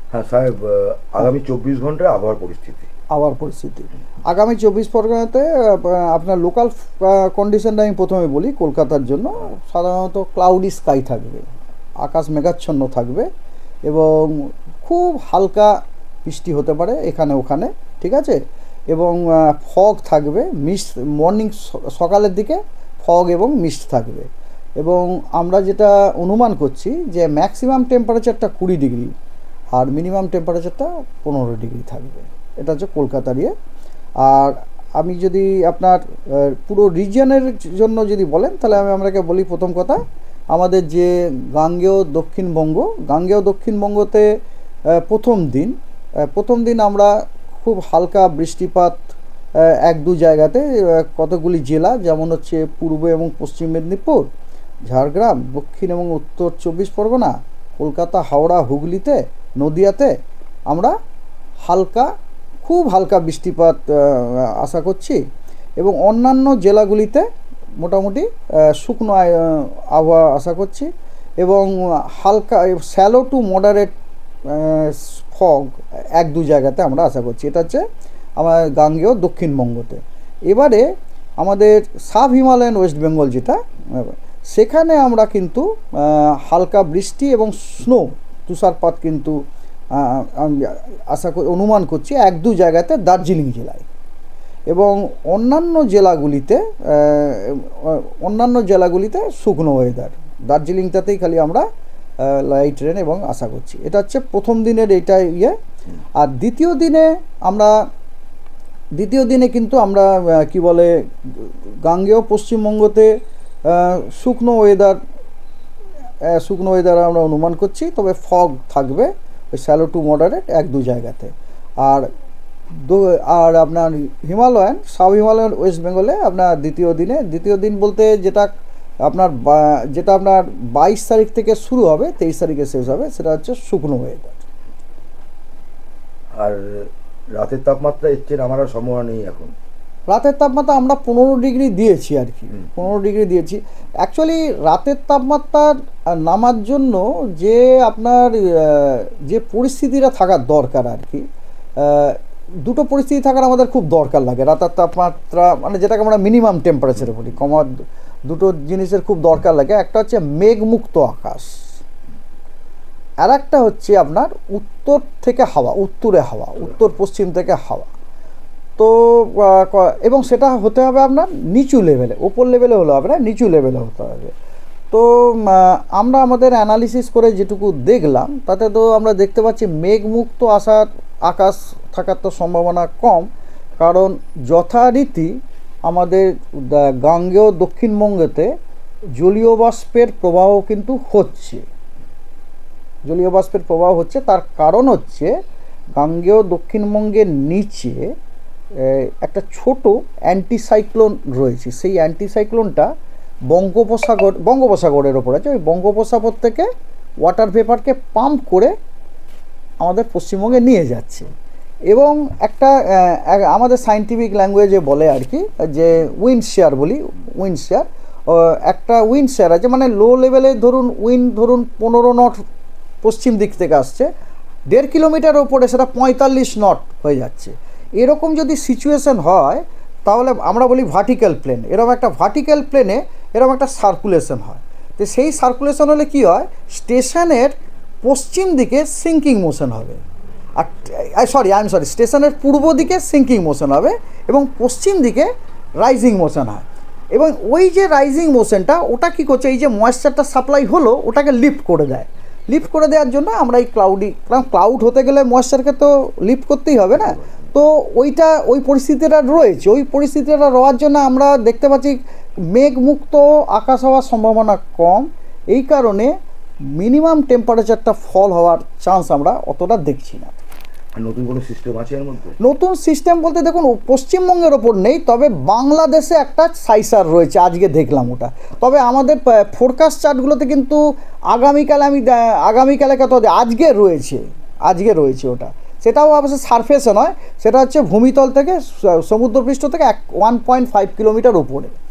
হ্যাঁ সাহেব, আগামী 24 ঘন্টায় আবহাওয়ার পরিস্থিতি আগামী 24 পরগনাতে আপনার লোকাল কন্ডিশনটা আমি প্রথমে বলি। কলকাতার জন্য সাধারণত ক্লাউডি স্কাই থাকবে, আকাশ মেঘাচ্ছন্ন থাকবে এবং খুব হালকা বৃষ্টি হতে পারে এখানে ওখানে, ঠিক আছে। এবং ফগ থাকবে, মিস্ট মর্নিং সকালের দিকে ফগ এবং মিস্ট থাকবে। এবং আমরা যেটা অনুমান করছি যে ম্যাক্সিমাম টেম্পারেচারটা 20 ডিগ্রি আর মিনিমাম টেম্পারেচারটা 15 ডিগ্রি থাকবে। এটা হচ্ছে কলকাতার ইয়ে। আর আমি যদি আপনার পুরো রিজিয়নের জন্য যদি বলেন তাহলে আমি আপনাকে বলি, প্রথম কথা আমাদের যে গাঙ্গেয় দক্ষিণবঙ্গতে প্রথম দিন আমরা খুব হালকা বৃষ্টিপাত 1-2 জায়গাতে, কতগুলি জেলা যেমন হচ্ছে পূর্ব এবং পশ্চিম মেদিনীপুর, ঝাড়গ্রাম, দক্ষিণ এবং উত্তর 24 পরগনা, কলকাতা, হাওড়া, হুগলিতে, নদিয়াতে আমরা খুব হালকা বৃষ্টিপাত আশা করছি। এবং অন্যান্য জেলাগুলিতে মোটামুটি শুকনো আবহাওয়া আশা করছি এবং হালকা শ্যালো টু মডারেট ফগ 1-2 জায়গাতে আমরা আশা করছি। এটা হচ্ছে আমার গাঙ্গেয় দক্ষিণবঙ্গতে। এবারে আমাদের সাব হিমালয়ান ওয়েস্ট বেঙ্গল যেটা, সেখানে আমরা কিন্তু হালকা বৃষ্টি এবং তুষারপাত কিন্তু অনুমান করছি 1-2 জায়গাতে দার্জিলিং জেলায়। এবং অন্যান্য জেলাগুলিতে শুকনো ওয়েদার, দার্জিলিংটাতেই খালি আমরা লাইট রেন এবং আশা করছি। এটা হচ্ছে প্রথম দিনের এইটা ইয়ে। আর দ্বিতীয় দিনে কিন্তু আমরা কি বলে গাঙ্গেয় পশ্চিমবঙ্গতে শুকনো ওয়েদার আমরা অনুমান করছি, তবে ফগ থাকবে ওই শ্যালো টু মডারেট 1-2 জায়গাতে। আর আপনার সাব হিমালয়ান ওয়েস্ট বেঙ্গলে আপনার দ্বিতীয় দিন বলতে যেটা আপনার 22 তারিখ থেকে শুরু হবে, 23 তারিখে শেষ হবে, সেটা হচ্ছে শুকনো ওয়েদার। আর রাতের তাপমাত্রা এর চেয়ে নামার সম্ভাবনা নেই এখন? রাতের তাপমাত্রা আমরা 15 ডিগ্রি দিয়েছি আর কি, 15 ডিগ্রি দিয়েছি। অ্যাকচুয়ালি রাতের তাপমাত্রা নামার জন্য যে আপনার যে পরিস্থিতিটা থাকার দরকার আর কি, দুটো পরিস্থিতি থাকার আমাদের খুব দরকার লাগে। রাতের তাপমাত্রা মানে যেটাকে আমরা মিনিমাম টেম্পারেচারে বলি, দুটো জিনিসের খুব দরকার লাগে। একটা হচ্ছে মেঘমুক্ত আকাশ, আর একটা হচ্ছে আপনার উত্তরে হাওয়া, উত্তর পশ্চিম থেকে হাওয়া। তো এবং সেটা হতে হবে আপনার নিচু লেভেলে, ওপর লেভেলে হলে হবে না, নিচু লেভেলে হতে হবে। তো আমরা আমাদের অ্যানালিসিস করে যেটুকু দেখলাম তাতে তো আমরা দেখতে পাচ্ছি মেঘমুক্ত আকাশ থাকার তো সম্ভাবনা কম, কারণ যথারীতি আমাদের গাঙ্গেয় দক্ষিণবঙ্গেতে জলীয় বাষ্পের প্রবাহ কিন্তু হচ্ছে। তার কারণ হচ্ছে গাঙ্গেয় দক্ষিণবঙ্গের নিচে একটা ছোট অ্যান্টিসাইক্লোন রয়েছে। সেই অ্যান্টিসাইক্লোনটা বঙ্গোপসাগরের ওপর আছে। ওই বঙ্গোপসাগর থেকে ওয়াটার ভেপারকে পাম্প করে আমাদের পশ্চিমবঙ্গে নিয়ে যাচ্ছে। এবং আমাদের সায়েন্টিফিক ল্যাঙ্গুয়েজে বলে আর কি যে উইন্ড শেয়ার একটা উইন্ড শেয়ার আছে, মানে লো লেভেলে ধরুন 15 নট পশ্চিম দিক থেকে আসছে, 1.5 কিলোমিটার ওপরে সেটা 45 নট হয়ে যাচ্ছে। এরকম যদি সিচুয়েশন হয় তাহলে আমরা বলি ভার্টিক্যাল প্লেন। এরকম একটা ভার্টিক্যাল প্লেনে এরকম একটা সার্কুলেশন হয়। তো সেই সার্কুলেশন হলে কি হয়, স্টেশনের পশ্চিম দিকে সিঙ্কিং মোশন হবে, স্টেশনের পূর্ব দিকে সিঙ্কিং মোশন হবে এবং পশ্চিম দিকে রাইজিং মোশন হয়। এবং ওই যে রাইজিং মোশনটা ওটা কী করছে, এই যে ময়েশ্চারটা সাপ্লাই হলো ওটাকে লিফট করে দেওয়ার জন্য আমরা এই কারণ ক্লাউড হতে গেলে ময়েশ্চারকে তো লিফট করতেই হবে না। তো ওই পরিস্থিতিটা রয়েছে। ওই পরিস্থিতিটা রওয়ার জন্য আমরা দেখতে পাচ্ছি মেঘমুক্ত আকাশ হওয়ার সম্ভাবনা কম। এই কারণে মিনিমাম টেম্পারেচারটা ফল হওয়ার চান্স আমরা অতটা দেখছি না। নতুন কোনো সিস্টেম আছে এর মধ্যে? নতুন সিস্টেম বলতে দেখুন পশ্চিমবঙ্গের ওপর নেই, তবে বাংলাদেশে একটা সাইসার রয়েছে, আজকে দেখলাম ওটা। তবে আমাদের ফোরকাস্ট চার্টগুলোতে কিন্তু আগামীকালে কত আজকে রয়েছে ওটা। সেটাও অবশ্য সারফেসে নয়, সেটা হচ্ছে ভূমিতল থেকে সমুদ্রপৃষ্ঠ থেকে 1.5 কিলোমিটার উপরে।